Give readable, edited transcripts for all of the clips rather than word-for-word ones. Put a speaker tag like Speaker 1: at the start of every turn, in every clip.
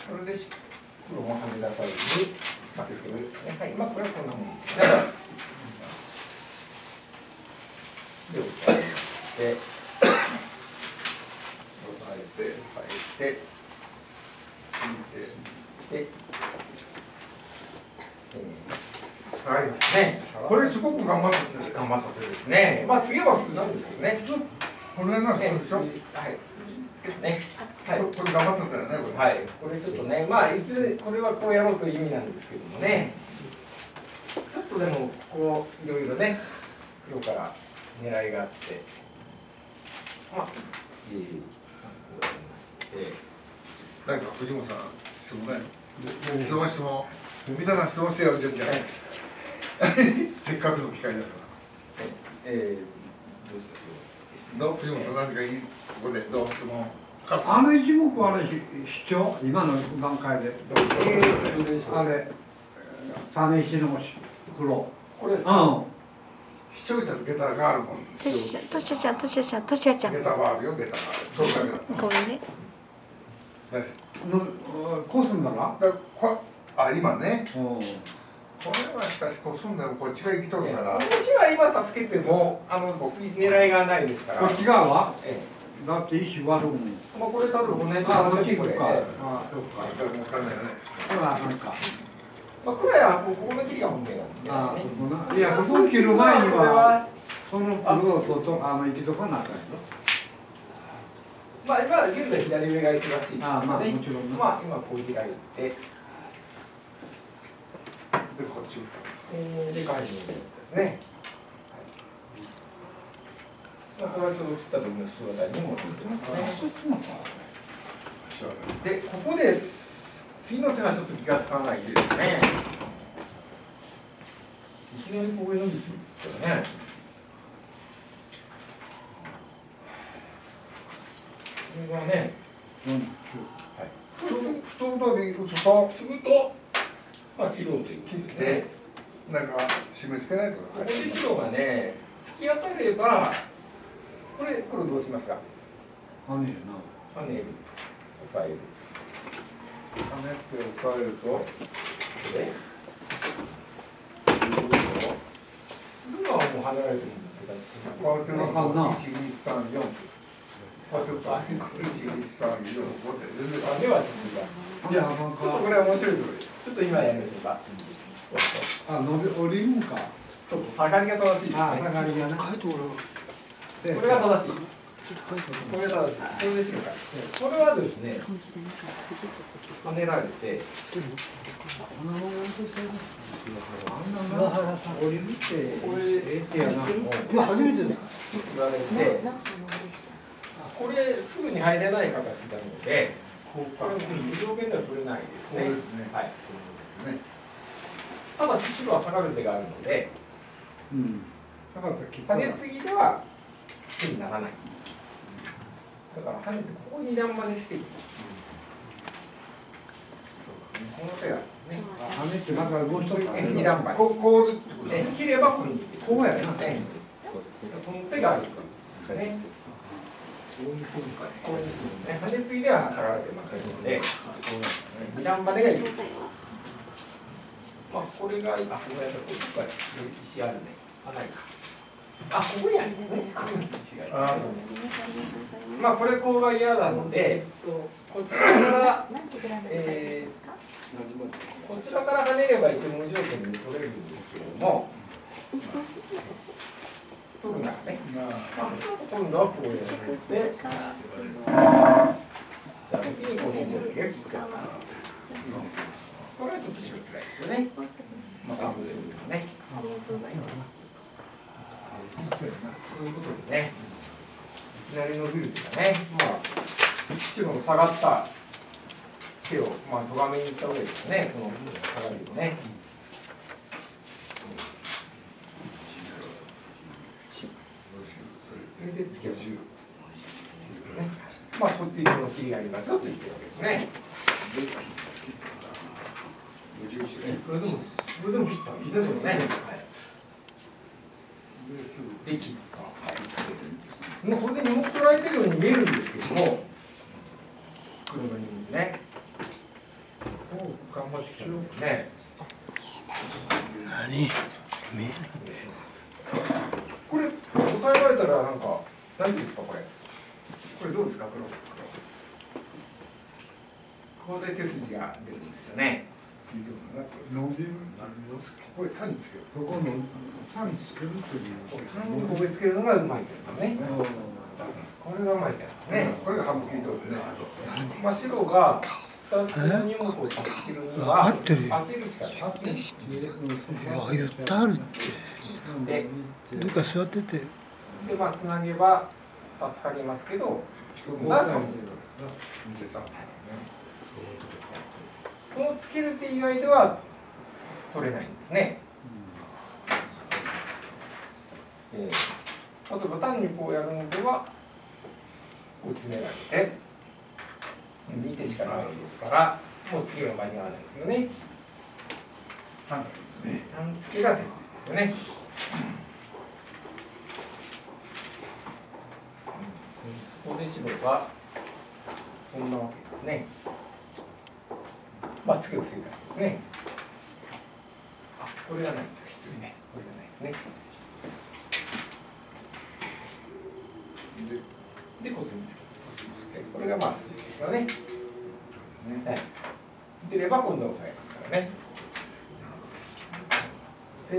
Speaker 1: それで黒もはみ出さずにさせてですね。はい、まあこれはこんなもんですね。で、押さえて、押さえて、で、下がりますね。
Speaker 2: これすごく頑張った
Speaker 1: 手ですね。まあ次は普通なんですけどね。
Speaker 2: 普通これが普通でしょ。はい。
Speaker 1: 次ですね。はい。
Speaker 2: これ頑張ったんだよね。これ。
Speaker 1: はい。これちょっとね、まあいずこれはこうやろうという意味なんですけどもね。ちょっとでもこういろいろね、黒から狙いがあって、まあこうやりまして。
Speaker 2: なんか藤本さん質問ね。質問。皆さん質問してよじゃん。せっかくの機会だから。
Speaker 1: どうした
Speaker 2: どう藤本さん何かいいここでどう質問。
Speaker 3: あの一目あれ主張今の段階で。あれ種石の黒。
Speaker 1: これ。うん。
Speaker 2: 視聴者と下駄があるもん。
Speaker 4: としやちゃん。
Speaker 2: 下駄はあるよ、下駄がある。
Speaker 4: ごめんね。
Speaker 3: こすんだら？
Speaker 2: あ、今ね。これはしかしこすんでもこっちが生きとるから。
Speaker 1: 私は今助けても次狙いがないですから。
Speaker 3: こっち側は？だって石割るもん。
Speaker 1: まあこれ多分骨と
Speaker 3: こっち行くか。
Speaker 1: あ、
Speaker 2: そうか。分かんないよね。
Speaker 3: ほらなんか。
Speaker 1: まあこれはここの切りが本命なんでね。
Speaker 3: いやここ切る前にはその黒と行きとかなかった。
Speaker 1: まあ今現在左上が忙しいですけどね。
Speaker 3: まあもちろん。
Speaker 1: まあ今こう開いて。で
Speaker 2: こっち打ったんです。
Speaker 1: で返しにですね。まあこれはちょっと切った時の正体にも出てますね。でここで次の手はちょっと気がつかないですね。いきなりここへ伸びていくからね。これがね。
Speaker 2: 普通通り打つと。
Speaker 1: まあ切ろうという
Speaker 2: 切ってなんか締め付けないとか。
Speaker 1: ここで白がね突き当たればこれ黒どうしますか。
Speaker 3: 跳ねるな。
Speaker 1: 跳ねる。押さえる。
Speaker 2: 跳ねって押さえると。
Speaker 1: で。すぐはもう離れてるんですけど。
Speaker 2: こうやっての1、2、3、4。こうやって1、2、3、4、5って全然。
Speaker 1: ではちょっとちょっとこれは面白いところです。ちょっと今やりましょうか。
Speaker 3: 降りるんか。
Speaker 1: そう下がりが正しいですね。
Speaker 3: 下がりがね。
Speaker 1: これが正しい。これが正しい。これで白か。これはですね。跳ねられて。
Speaker 3: 菅原さん降りるって。これやな。
Speaker 4: 今初めてですか。
Speaker 1: 言われて。これすぐに入れない形なので。これ無条件では取れないですね。はい。ただし白は下がる手があるので、跳ね継ぎでは手にならない。だから跳ねてここに段までしていく。この手がね。
Speaker 3: 跳ねてなんかもう一つ
Speaker 1: 2段まで。
Speaker 2: こうで
Speaker 1: 切ればここに。
Speaker 3: こうやな。
Speaker 1: この手があるとね。こういうふうにね、跳ね継ぎでは下がられてますので、2段までがいいです。まあこれがこうやったら石あるね。ないか。ここにありますね。まあこれこうが嫌なので、こちらからこちらから跳ねれば一応無条件で取れるんですけれども。取るならね。今度はこうやって、次にこういうですけど、これはちょっと白つらいですよね。まあ、3分でね。そういうことでね。いきなり伸びるというかね、まあ、白の下がった手を、まあ、とがめにいった方がいいですね、この下がりをね。で突き押し、まあこっちにこの切りがありますよと言ってるわけですね。これでも切ったんですね。で切った。もうこれで2目取られてるように見えるんですけども、黒の2目ね。 頑張ってきたんですよね。
Speaker 5: 何見えない。
Speaker 1: これ押さえられたらなんか何ていうんですかこれ。これどうですか黒。ここで手筋が出るんですよね。
Speaker 3: 伸びる。
Speaker 2: これ単につける。
Speaker 3: ここの単につけるという。
Speaker 1: 単にここつけるのがうまいけどね。これがうまいけどね。
Speaker 2: これが半分切り取ってね。
Speaker 1: まあ白が2つの荷物をかけるには当てるしかない。
Speaker 5: うわ、言ってあるって。
Speaker 1: で、
Speaker 5: どっか座ってて。
Speaker 1: でまあつなげば助かりますけど、まずこのつける手以外では取れないんですね。例えば単にこうやるのではこう詰められて2手しかないですからもう次が間に合わないですよね。単付けが手筋ですよね。そこで白がこんなわけですね。まあ次を防いだんですね。あ、これがない。失礼ね。これがないですね。で、コスミつける。これがまあ筋ですよね。はい。出れば今度は押さえますからね。で、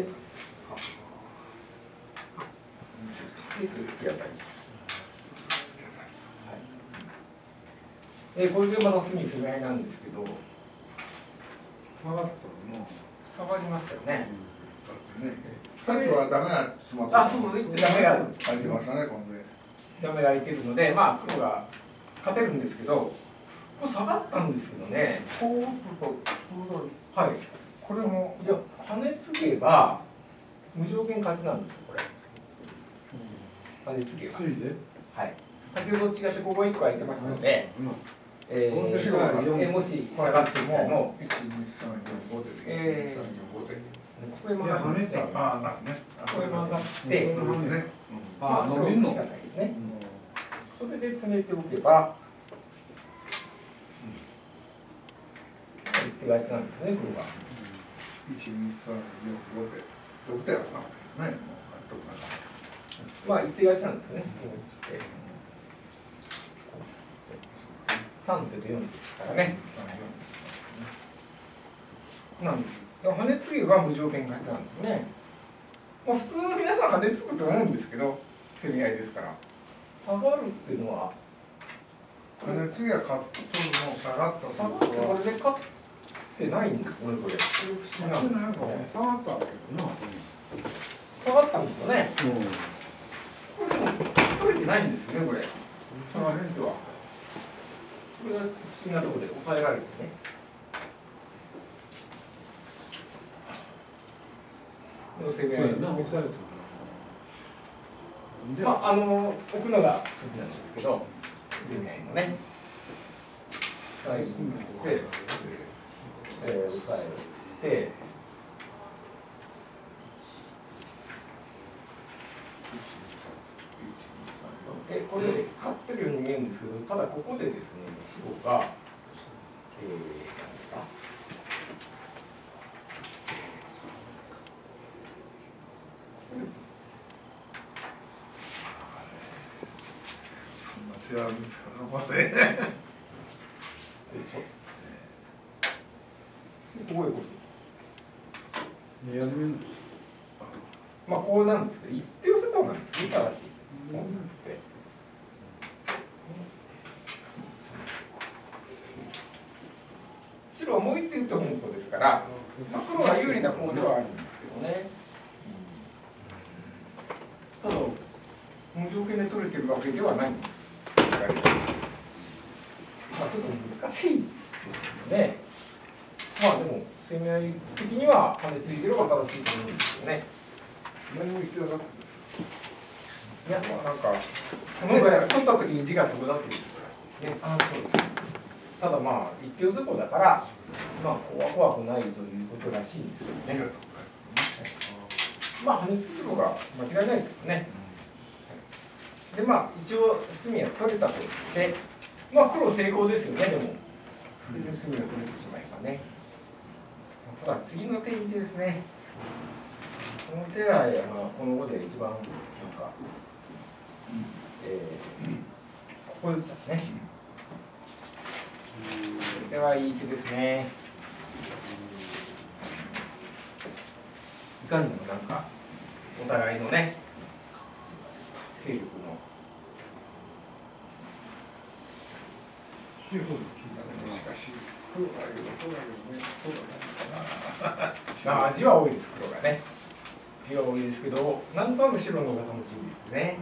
Speaker 1: 手すき当たり。これでまた隅攻め合いなんですけど、
Speaker 3: 下がったの。
Speaker 1: 下がりましたよね。
Speaker 2: さっきはダメなスマート。
Speaker 1: あ、そうそう、ダメが
Speaker 2: 入ってましたね、今度。
Speaker 1: ダメが空いてるので、まあ黒が勝てるんですけど、これ下がったんですけどね。
Speaker 2: こうすると、
Speaker 1: はい。
Speaker 2: これも
Speaker 1: いや、跳ねつけば無条件勝ちなんですよ、これ。跳ねつけば。はい。先ほど違ってここ1個空いてますので、もし下がっても、
Speaker 2: 1、2、3、4、5で、1、2、3、4、5で。
Speaker 1: ここへ曲がって、
Speaker 2: ああ、なるね。
Speaker 1: ここへ曲がって、
Speaker 3: ああ、伸びるの。
Speaker 1: しかないですね。それで詰めておけば、手がちなんですね、黒が。
Speaker 2: 1、2、3、4、5で。6手やな。ね、もう、
Speaker 1: まあ、一手勝ちなんですよね。3手で4手ですからね。なんです。跳ねつげば無条件勝ちなんですよね。まあ、普通皆さん跳ねつくと思うんですけど、攻め合いですから。下がるっていうのは、
Speaker 2: これ次はカットの下がった
Speaker 1: 下がってこれで勝ってないんですよね、これ。不思議なんですよね。
Speaker 3: 下がったわけどな。
Speaker 1: 下がったんですよね。これでも取れてないんですよね、これ。下がる人は。これが不思議なところで抑えられてね。攻め合いですね。まあ、置くのが筋なんですけど、攻め合いのね。最後にして、押さえて、これ勝ってるように見えるんですけど、ただここでですね、白が、何ですか。
Speaker 2: 手は見つからません。
Speaker 1: こういうこと。
Speaker 3: やるん。
Speaker 1: まあこうなんですけど、一手寄せとなんですね、ただし。白はもう一手打って本当ですから、まあ、黒が有利な方ではあるんですけどね。ただ、無条件で取れてるわけではないんです。まあちょっと難しいですよね。まあでも、攻め合い的には跳ねついてる方が正しいと思うんですよね。
Speaker 2: 何も言ってなかったんです
Speaker 1: いや、まあなんか、このぐらい取った時に字が飛ぶだということらしいですね。ああ、そうです。ただまあ、一手予こだから、まあ、怖くないということらしいんですけどね。まあ、跳ねつくのが間違いないですけどね。で、まあ、一応、隅は取れたとして、まあ、黒成功ですよね、でも。隅が取れてしまえばね。 ただ次の手いい手ですね。この手は、この碁で一番なんか、ここですね。これはいい手ですね。いかにもなんかお互いのね勢力の
Speaker 2: 強い方に聞いたね。しかし黒だけどそうだけどね、そうだね。
Speaker 1: まあ味は多いです、黒がね。味は多いですけど、なんとなく白の方が楽しみですね。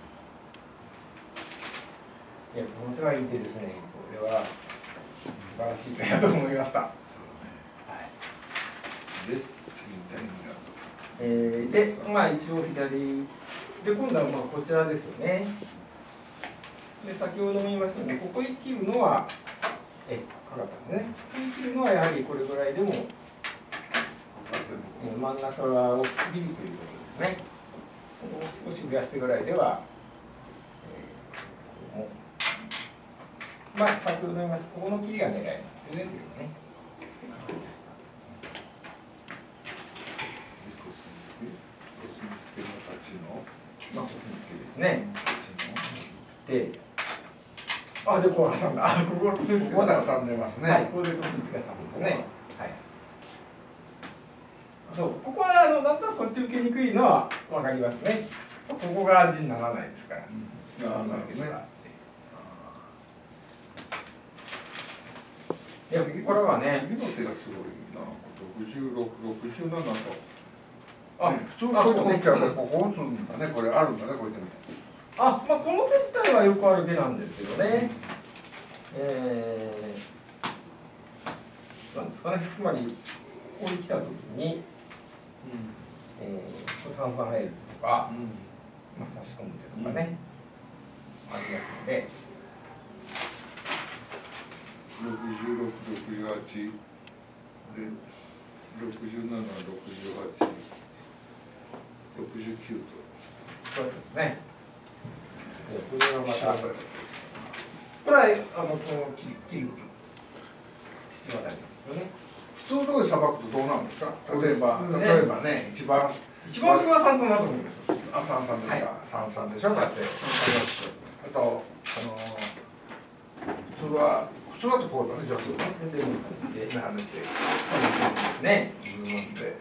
Speaker 1: いや、この手はいい手ですね。これは素晴らしい手だと思いました。
Speaker 2: で、次に第2ラウンド。
Speaker 1: で、まあ一応左で、今度はまあこちらですよね。で、先ほども言いましたよね、ここへ切るのは、かかったんですね。ここへ切るのはやはりこれぐらいでも、真ん中が大きすぎるということですね。もう少し増やしてぐらいでは、まあ先ほど言いました、ここの切りが狙いなんですよね、というね。
Speaker 2: コスミスケの形の。
Speaker 1: まあ、コスミスケですね。で、で、こう挟んだ。ここはコスミスケ。
Speaker 2: ここで挟んでますね。
Speaker 1: はい、ここでコスミスケ挟んでね。はい。そう、ここはなんとなくこっち受けにくいのはわかりますね。ここが味にならないですから。
Speaker 2: なるほどね。
Speaker 1: いや、これはね。
Speaker 2: 次の手がすごいな。66、67と。普通
Speaker 1: あ、
Speaker 2: こっちはここ打つんだね。これあるんだね、こういう手も。
Speaker 1: まあこの手自体はよくある手なんですけどね。なんですかね。つまりここに来た時に、三々入るとか、まあ差し込む手とかね、ありますので。
Speaker 2: 66、68で67、68、69と。
Speaker 1: そうですね。これはまた、これはこの切る必要がないですよね。
Speaker 2: 普通のでさばくとどうなんですか。例えばね、一番
Speaker 1: 普通は三々だと思います。
Speaker 2: 三々ですか。三々でしょ。だって。あと普通だとこうだね、女性は。
Speaker 1: で、
Speaker 2: 跳ねて。
Speaker 1: ね。
Speaker 2: 自分で。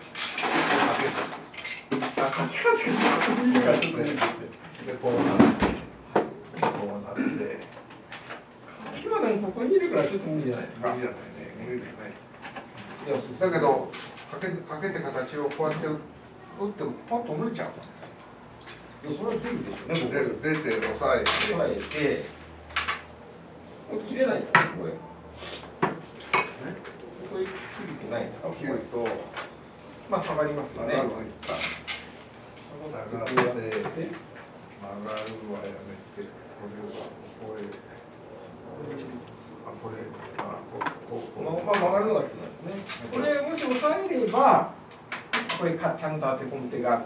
Speaker 1: 書き方しかいいからちょっとね。
Speaker 2: で、こうなって。こうなって。
Speaker 1: 書き方もここにいるからちょっと無理じゃないですか。
Speaker 2: 無理じゃないね。無理だよね。だけどかけて形をこうやって打ってもパッと抜いちゃう。
Speaker 1: これは出るでしょうね。
Speaker 2: 出て押さえて。
Speaker 1: 押さえて。これ切れないですか、これ。ここへ切る気ないですか。
Speaker 2: 切ると
Speaker 1: まあ下がりますよね。
Speaker 2: 下がって曲がるはやめてこれはここへ
Speaker 1: 曲がるのが好きなんですね。これもし押さえればこれちゃんと当て込む手があって、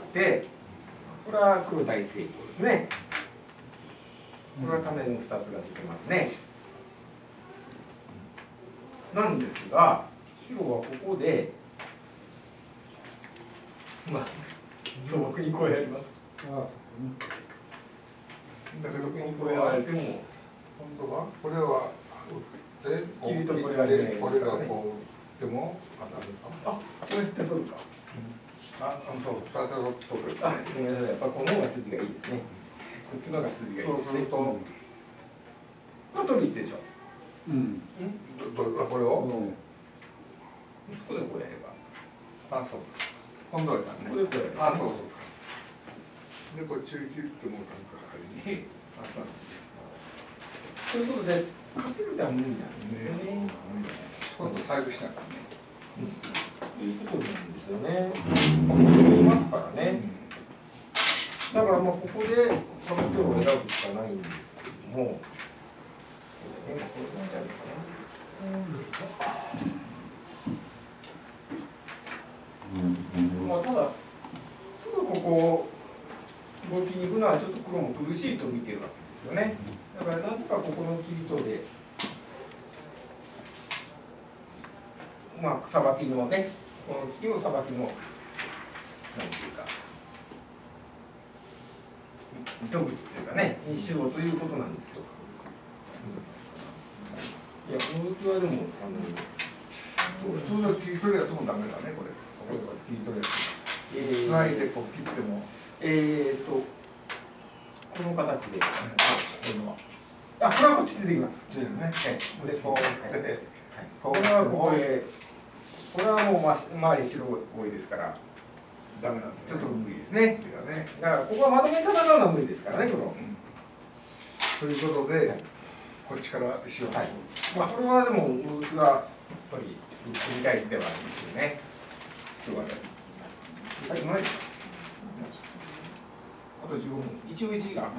Speaker 1: これは黒大成功ですね。これは種の2つが出てますね。なんですが、白はここでまあ素朴にこうやります。
Speaker 2: だけど
Speaker 1: ここやられても
Speaker 2: 本当はこれは打ってこう切ってこれがこう打っても当たるか。
Speaker 1: こうやって取るか。
Speaker 2: そうそうやって取る。
Speaker 1: ごめんなさい、やっぱこの方が筋がいいですね。こっちの方が筋がいいですね。
Speaker 2: そうすると
Speaker 1: 取りに行ってでしょ。
Speaker 2: これを
Speaker 1: そこでこうやれば。
Speaker 2: そう。今度はね。
Speaker 1: ここでこうやれば。
Speaker 2: そう。でこっちを切ってもらうからに。
Speaker 1: ということで、かける手は無理なんですよね。
Speaker 2: 今度細工しなかったね。
Speaker 1: ということなんですよね。ここにいますからね。だからまあここでその手を選ぶしかないんですけども。まあただすぐここ動きに行くのはちょっと黒も苦しいと見てるわけですよね。だからなんとかここの切りとで、まあさばきのねこの利をさばきのなんていうか糸口っていうかねにしようということなんですよ。いや僕はでも
Speaker 2: 普通の切り取るやつもダメだねこれ。切り取るやつ。つないでこう切っても。
Speaker 1: この形で。
Speaker 2: こういうのは。
Speaker 1: あ、これはこっちでできます。
Speaker 2: そうですね。
Speaker 1: で、
Speaker 2: こうやって
Speaker 1: これはここへ。これはもう周り白多いですから。
Speaker 2: ダメなんだ。
Speaker 1: ちょっと無理ですね。
Speaker 2: だ
Speaker 1: からここはまとめ戦うのは無理ですからね、この。
Speaker 2: ということで、こっちから石を。
Speaker 1: はい。まあこれはでも僕はやっぱり繰り返しではないですよね。
Speaker 2: はい。
Speaker 1: あと15分。一応1が入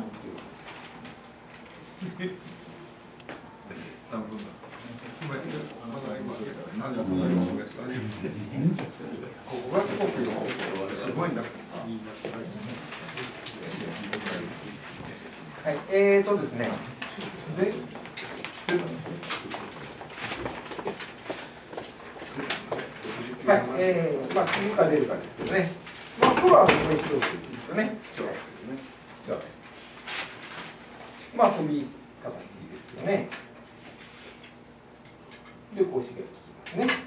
Speaker 1: ってる。
Speaker 2: 3分だ。まだ何分だろう。ここがすごくすごいんだ。
Speaker 1: はい、ですね。
Speaker 2: で、
Speaker 1: はい、まあ次か出るかですけどね。まあ黒はここに広くいいですよね。まあ飛び形ですよね。で、こうしげていきますね。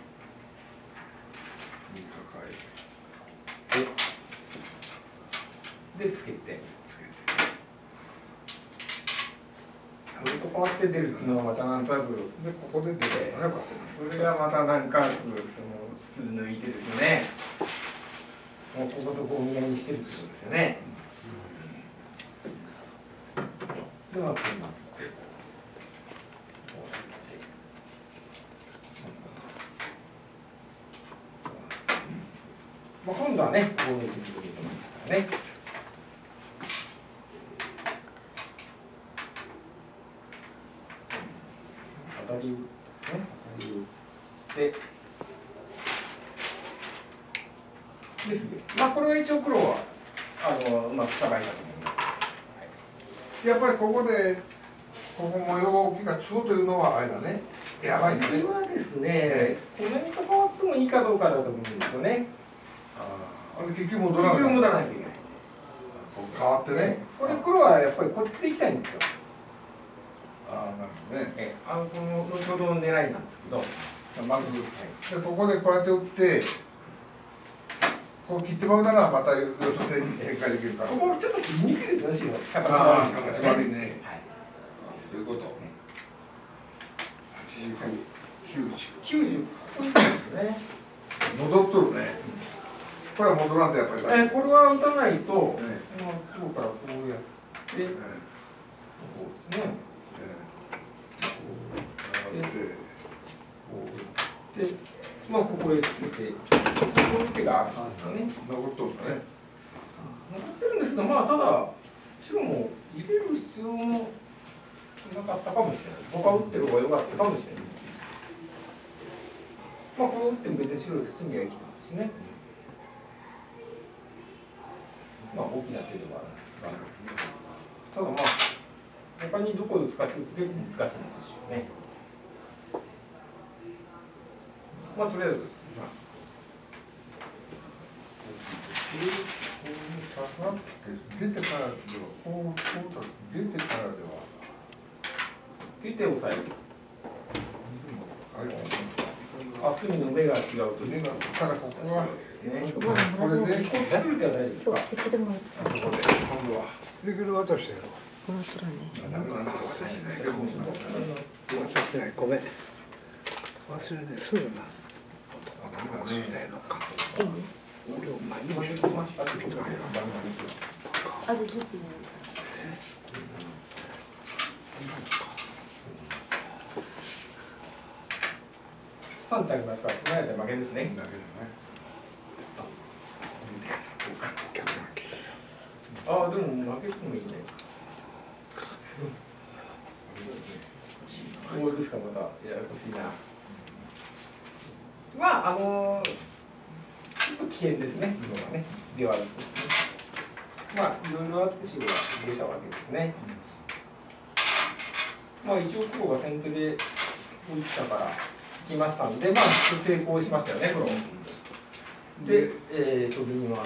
Speaker 1: で、つけて。これとこうやって出るっていうのはまたなんとなく、で、ここで出て、それがまたなんか、その筋抜いてですね、もうこことこう見合いにしてるってことですよね。で、まあ、こうなって。まあ、今度はね、こういうふうに出てきますからね。当たりで、ですね。まあこれは一応黒はうまくさばいたと思います。はい、
Speaker 2: やっぱりここでここ模様がつくというのはあれだね。やばいね。
Speaker 1: これはですね、コメント変わってもいいかどうかだと思うんですよね。
Speaker 2: 結局戻らない。
Speaker 1: 結局戻らないといけない。
Speaker 2: 変わってね。
Speaker 1: これ黒はやっぱりこっちで行きたいんですよ。
Speaker 2: ああ、なるほどね。
Speaker 1: この後ほどの狙いなんですけど、
Speaker 2: まず、でここでこうやって打って、こう切ってもらうならまたよそ手に展開できるから。
Speaker 1: ここちょっと切りにくいですよ、白。
Speaker 2: 形悪いね。
Speaker 1: はい。
Speaker 2: そういうこと。89、
Speaker 1: 90、ここにいですね。
Speaker 2: 戻っとるね。これは戻らんとやっぱり。
Speaker 1: これは打たないと、こうからこうやって、こうですね。で、まあここへつけて、こういう手があるんですよね。
Speaker 2: 残っとるんだね。
Speaker 1: 残ってるんですけど、まあただ白も入れる必要もなかったかもしれない。僕は打ってる方が良かったかもしれない。まあこう打っても別に白い隅は生きてますしね。まあ大きな手ではあるんですが、ただまあ他にどこを使っていくと結構難しいんですよね。まあとりあえず、まあ、
Speaker 2: 出てからではこう出てからでは
Speaker 1: 手で押さえる。隅の目が違うと
Speaker 2: 目がただここが
Speaker 1: ね。
Speaker 2: これで
Speaker 1: こっち来る手は大丈夫ですか。
Speaker 4: ここでも
Speaker 2: ここで今度は
Speaker 3: できる渡してやろ
Speaker 4: この空ね。
Speaker 2: ダメなんだ
Speaker 3: 渡してないごめん忘れてすぐな
Speaker 2: ダメだね
Speaker 3: 俺お前にも
Speaker 1: ここましかってことがダメなんですよ。
Speaker 4: あ、で、ちょっとね。
Speaker 1: 3体ありますから、つないで負けですね。
Speaker 2: だけどね
Speaker 1: ああ、でも負けてもいいね。こうですか、またややこしいな。まあ、ちょっと危険ですね、今はね。では、そうですね。まあ、いろいろあって白が出たわけですね。まあ、一応黒が先手で打ったから。きましたんで、まあ、成功しましたよね、黒。 で、飛びに回って、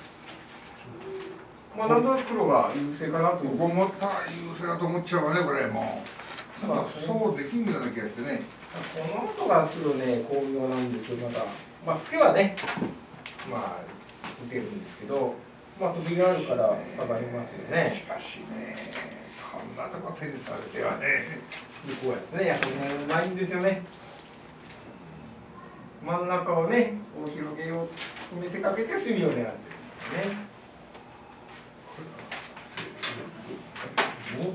Speaker 1: まあ、なんとなく黒が優勢かなという。
Speaker 2: ここもった優勢だと思っちゃうわね、これもう。そうできんような気がしてね。
Speaker 1: この後が白ね、巧妙なんですよ、まだ。まあ、ツケはね、まあ、打てるんですけど、まあ、飛びがあるから下がりますよね。
Speaker 2: しかしね、こんなとこ手にされてはね。
Speaker 1: で、こうやってね、やっぱりね、うまいんですよね。真ん中をね、こう広げようと見せかけて隅を狙ってるんですよね。こ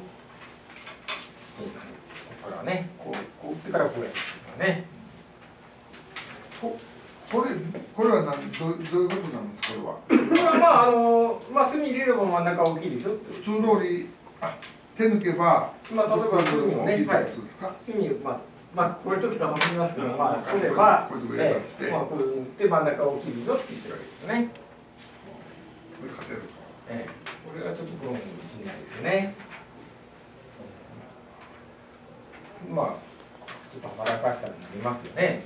Speaker 1: こからね、こう打ってからこうやってるからね。
Speaker 2: これはどういうことなんですか、これは。
Speaker 1: これはまあ隅入れれば真ん中大きいでしょって。
Speaker 2: 普通通り手抜けば、
Speaker 1: まあ例えば隅をね、はい、隅まあこれちょっと硬すぎますけど、まあ取れば、まあこう打って真ん中大きいでしょって言ってるわけですよね。
Speaker 2: これ勝てるか。
Speaker 1: これはちょっと黒の自信ないですよね。まあちょっと働かしたくなりますよね。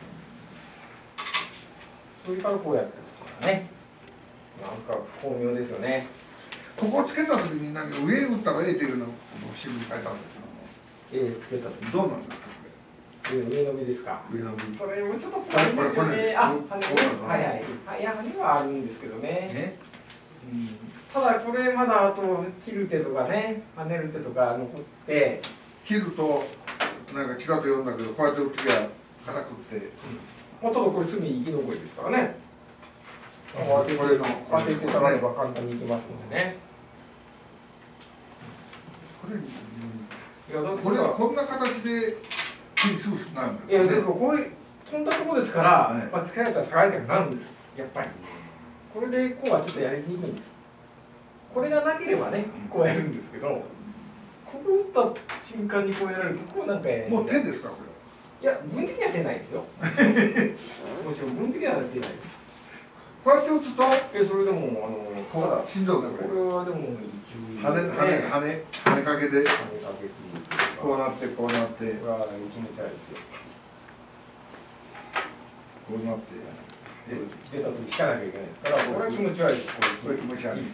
Speaker 1: それからこうやってるからね。なんか巧妙ですよね。
Speaker 2: ここをつけた時に何か上に打った方がいいというのを新聞に書いたんです
Speaker 1: けども。つけた時
Speaker 2: どうなんですか。
Speaker 1: 上伸びですか。
Speaker 2: 上伸び。
Speaker 1: それもちょっと辛いですよね。あ、羽はいはい。いや羽はあるんですけどね。ただこれまだあと切る手とかね、跳ねる手とか残って。
Speaker 2: 切るとなんかちらっと読んだけど、こうやって打ってきゃ硬くって。
Speaker 1: まあただこれ隅生き残りですからね。当ててたられば簡単にいきますのでね。
Speaker 2: これはこんな形で手にすぐなるん
Speaker 1: です。いやでもこれ飛んだところですから、まあ使えたら下がりたくなるんです。やっぱり。これでこうはちょっとやりにくいんです。これがなければね、こうやるんですけど、ここ打った瞬間にこうやられるとこうなんか
Speaker 2: もう手ですかこれ。
Speaker 1: いや分的には手ないですよ。もちろん分的には手ないです。
Speaker 2: こうやって打つと、
Speaker 1: それでも
Speaker 2: しんどいね
Speaker 1: これはでも
Speaker 2: 跳ねかけでこうなってこうなって、
Speaker 1: これは気持ち悪いですよ。
Speaker 2: こうなって、
Speaker 1: 出た時引かなきゃいけないですから、これは気持ち悪いです。
Speaker 2: これ気持ち悪い。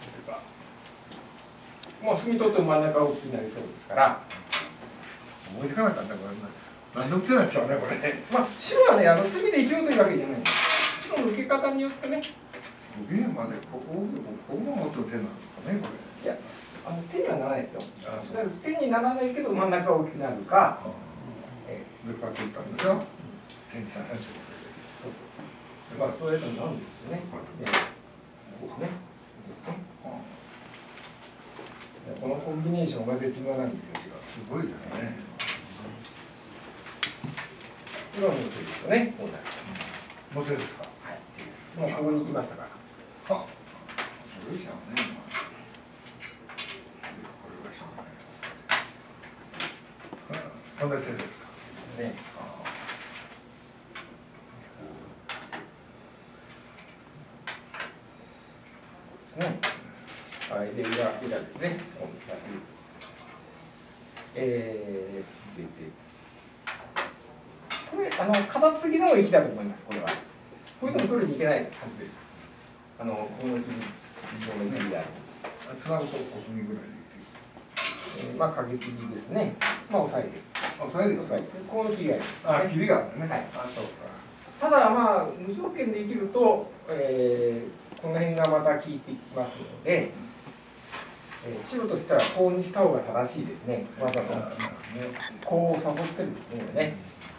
Speaker 1: もう隅取っても真ん中大きくなりそうですから。
Speaker 2: 思いつかなかったから何でも手になっちゃうねこれ。
Speaker 1: まあ白はね隅で生きようというわけじゃないんです。白の受け方によってね。
Speaker 2: 受けまでここがもっと手なんですかねこれ。
Speaker 1: いや手にはならないですよ。手にならないけど真ん中大きくなるか。
Speaker 2: でこうやって打ったんですよ。手にさせて。
Speaker 1: まあストレートになるんですよね。こうね。このコンビネーションが絶妙なんですよ。
Speaker 2: すごいですね。
Speaker 1: 今の手ですよね。こうなる。
Speaker 2: もう手ですか。
Speaker 1: はい。もうここに行きましたから。
Speaker 2: あ、すごいじゃんね。これはしょうがない。こんな手ですか。
Speaker 1: ね。はい、で裏ですね。これ片継ぎの方がいきだと思います。これは。こういうのも取りにいけないはずです。この切りである。
Speaker 2: つなぐと5隅ぐらいで。
Speaker 1: まあ掛け継ぎですね。まあ押さえて。
Speaker 2: 押さえて。
Speaker 1: この切りがあります。
Speaker 2: あ、切りがあるね。
Speaker 1: はい。
Speaker 2: あ、そうか。
Speaker 1: ただまあ無条件で生きると、この辺がまた効いてきますので。白としてはこうにした方が正しいですね。わざとこう誘ってるんですね。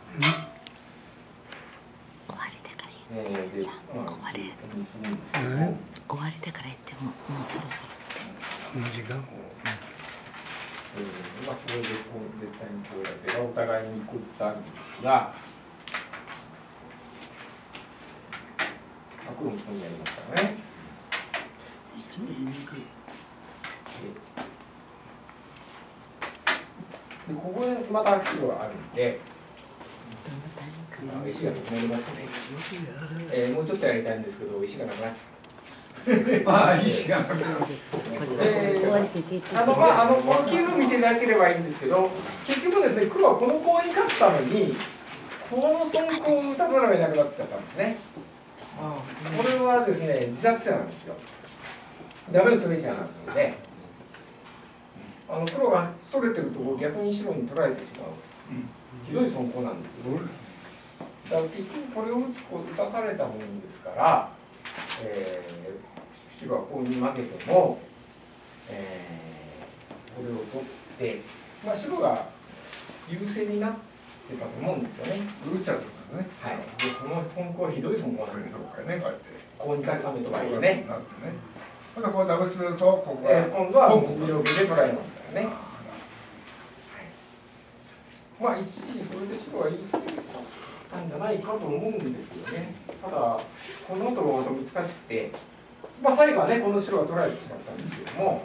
Speaker 4: 終わりだから言って。終わりだから言ってもうそろそろって。
Speaker 5: その時間。
Speaker 1: まあこれでこう絶対にこうやってお互いに1個ずつあるんですが、黒もここにありますからね。でここでまた白があるんで、石がなくなりますね。もうちょっとやりたいんですけど、石がなくなっちゃう。
Speaker 3: ああ、石がなくなる。
Speaker 1: この切りを見てなければいいんですけど、結局ですね、黒はこのコウに勝つために、この損コウを打たざるを得なくなっちゃったんですね。 これはですね、自殺者なんですよ。ダメの詰め者なんですので、黒が取れてるところを逆に白に取られてしまう、ひどい損耗なんですよ。だから結局これを打たされたものですから、白はこうに負けても、これを取って、白が優勢になってたと思うんですよね。
Speaker 2: 打っちゃったんですね。
Speaker 1: はい。で、この本校はひどい損耗なんですよ。
Speaker 2: これね、こうやって。
Speaker 1: こうに勝つためとはいえね。
Speaker 2: なってね。またこうダブルすると、ここが
Speaker 1: 今度は無条件で取られますからね。一時期それで白は優勢だったんじゃないかと思うんですけどね。ただ、このところが難しくて、最後はね、この白が取られてしまったんですけども、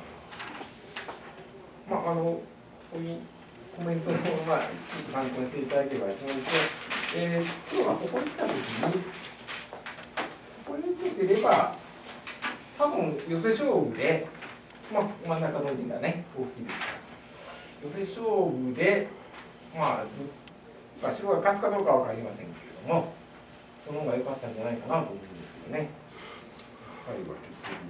Speaker 1: こういうコメントをちょっと参考にしていただければと思うんですけど、黒がここに来たときに、ここに出てれば、多分寄せ勝負で、真ん中の陣がね、大きいですから、寄せ勝負で、白が勝つかどうかは分かりませんけれども、その方が良かったんじゃないかなと思うんですけどね。最後は結局、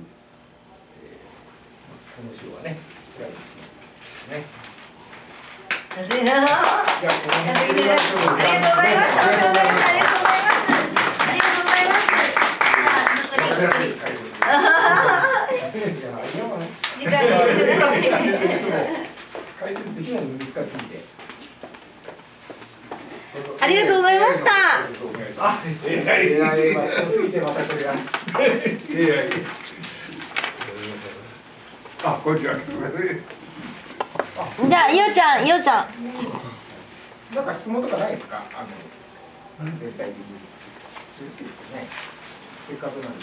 Speaker 1: この白はね、取られてしまったんですね。
Speaker 4: ありがとうございました。ありがとうございます。ありがとうございます。ありがとうございます。時間が難しい。
Speaker 1: 解説できないの難しいんで。
Speaker 4: ありがとうございました。
Speaker 1: 過ぎてまたこれが。
Speaker 2: こんにちは。
Speaker 4: じゃあ、いおちゃん。
Speaker 1: なんか質問とかないですか？全体的に。ね、せっかくなんで。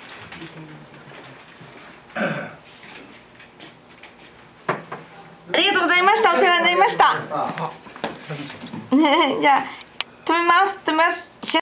Speaker 4: ありがとうございました。お世話になりました。じゃあ、止めます。